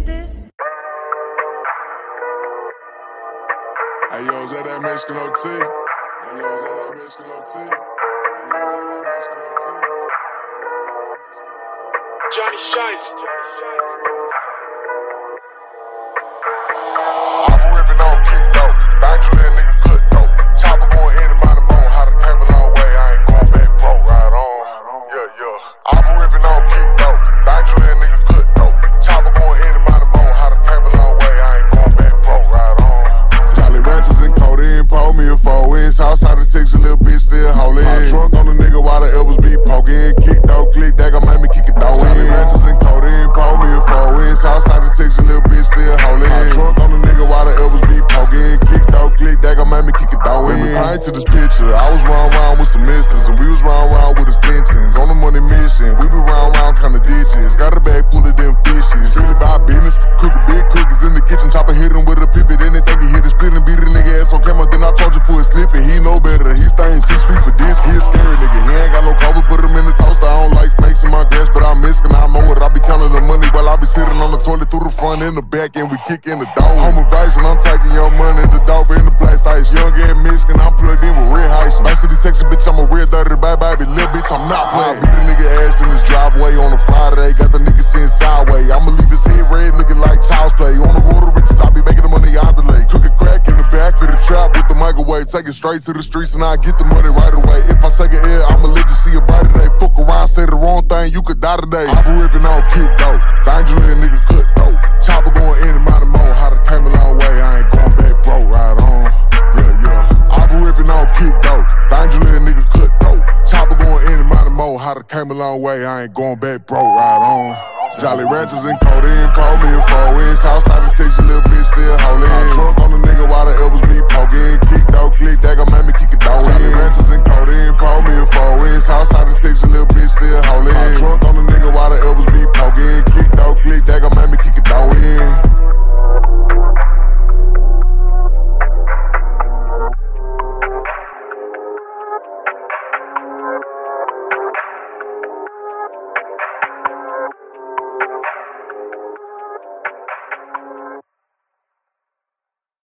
this? Hey yo, is that Mexican OT? Hey yo, is that Mexican OT? Hey yo, is that Mexican OT? Johnny Shines. I'm ripping on kick though. Find you that nigga cut though. Chopper going in and by the moon. How to came a long way. I ain't going back broke. Right on. Yeah, yeah. I'm ripping on kick though. Find you that nigga cut though. Chopper going in and by the moon. How to came a long way. I ain't going back broke. Right on. Jolly Ranchers and codeine. Pull me a 4-inch. Outside of Texas, little bitch still holding. My trunk on the nigga while the elbows be poking. Kick though, click that gon' make me kick it though. Jolly Ranchers and codeine. Pull me a 4-inch. Outside of Texas, little bitch still holding. My trunk on the nigga while the elbows be poking. Kick though, click that gon' make me kick it though. Let me paint to this picture. I was round with some misters, and we was round with extensions. On the money mission, we be round kinda ditches. Got a bag full of them fishes. Really about business. Cooking big cookies in the kitchen. Chopper hit him with a pivot. And they think he hit his split and beat a nigga ass on camera. Then I charge him for his slipping. He know better. He staying 6 feet for this. He a scary nigga. He ain't got no cover. Put him in the toaster. I don't like snakes in my grass, but I'm miskin'. I know it. I be counting the money while I be sitting on the toilet through the front and the back, and we kick in the dome. Home invasion. I'm taking your money. The dope in the place station. Young and Michigan. I'm plugged in with red heights. Back to the Texas, bitch. I'm a real dirty baby. Little bitch, I'm not playing. I beat a nigga ass in his driveway on a Friday. Got the nigga sitting sideways. I'ma leave his head red looking like child's play. On the water riches, I be making the money out the lake. Cooking crack in the back of the trap with the microwave. Take it straight to the streets and I get the money right away. If I take a L, I'ma let you see a body today. Fuck around, say the wrong thing, you could die today. I be ripping on kick though. Find you a nigga cut though. Chopper going in and out of mode. How to came a long way, I ain't going back broke. Right on. Yeah, yeah. I be ripping on kick though. Find you a nigga cut though. Chopper going in and out of mode. How to came a long way, I ain't going back broke. Right on. Jolly Ranchers and codeine. Call me a 4-inch. Outside of Texas, little bitch still holding. Trunk on the nigga while the elbows